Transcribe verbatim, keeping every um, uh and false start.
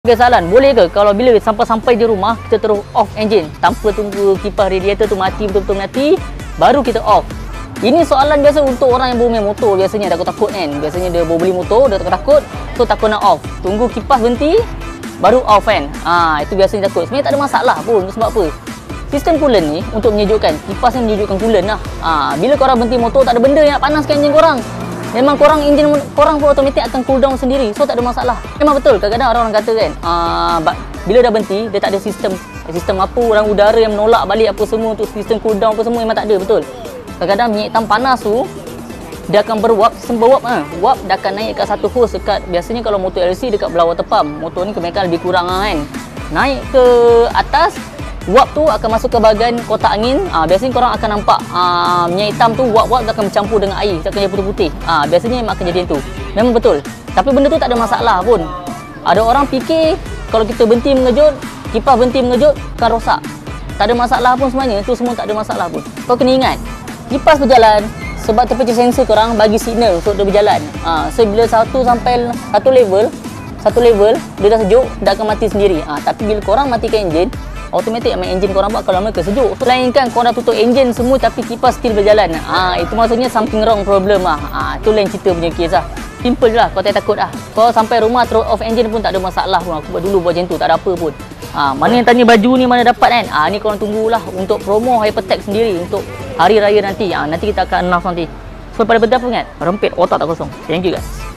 Okay, Salan, boleh ke kalau bila sampai-sampai di rumah kita terus off engine tanpa tunggu kipas radiator tu mati betul-betul mati baru kita off? Ini soalan biasa untuk orang yang baru main motor biasanya, takut-takut kan. Biasanya dia baru beli motor, dia takut-takut, so takut nak off. Tunggu kipas berhenti baru off kan. Ah, itu biasanya takut. Sebenarnya tak ada masalah pun. Sebab apa? Sistem coolant ni untuk menyejukkan. Kipas ni menyejukkan coolant lah. Ah, bila korang berhenti motor tak ada benda yang nak panaskan enjin korang. Memang korang enjin korang pun automatik akan cool down sendiri. So tak ada masalah. Memang betul. Kadang-kadang orang kata kan, aa, bila dah berhenti dia tak ada sistem sistem apa orang udara yang menolak balik apa semua untuk sistem cool down apa semua, memang tak ada, betul. Kadang-kadang minyak hitam panas tu dia akan berwap, sistem berwap ah. Wap dia akan naik kat satu hose dekat, biasanya kalau motor L C dekat belah water pump. Motor ni kebanyakan lebih kurang kan. Naik ke atas, wap tu akan masuk ke bahagian kotak angin. Ah, biasanya korang akan nampak ah, minyak hitam tu wap-wap akan bercampur dengan air, dia akan jadi putih-putih. Ah, biasanya memang akan jadi tu. Memang betul. Tapi benda tu tak ada masalah pun. Ada orang fikir kalau kita berhenti mengejut, kipas berhenti mengejut akan rosak. Tak ada masalah pun sebenarnya. Tu semua tak ada masalah pun. Kau kena ingat, kipas berjalan sebab temperature sensor korang bagi signal untuk dia berjalan. Ah, so bila satu sampai satu level, satu level dia dah sejuk, dia akan mati sendiri. Ah, tapi bila korang matikan enjin, automatik main enjin korang buat kalau lama ke sejuk. So, melainkan korang dah tutup enjin semua tapi kipas still berjalan. Ah, itu maksudnya something wrong problem lah. Ah, itu lain cerita punya kes lah. Simple lah, kau tak takut lah. Kau sampai rumah terus off enjin pun tak ada masalah pun. Aku buat dulu buat macam tu, tak ada apa pun. Ah, mana yang tanya baju ni mana dapat kan? Ah, ni korang tunggulah untuk promo Hypertech sendiri untuk hari raya nanti. Ah, nanti kita akan announce nanti. So pada benda apa ingat? Rempit otak tak kosong. Thank you guys.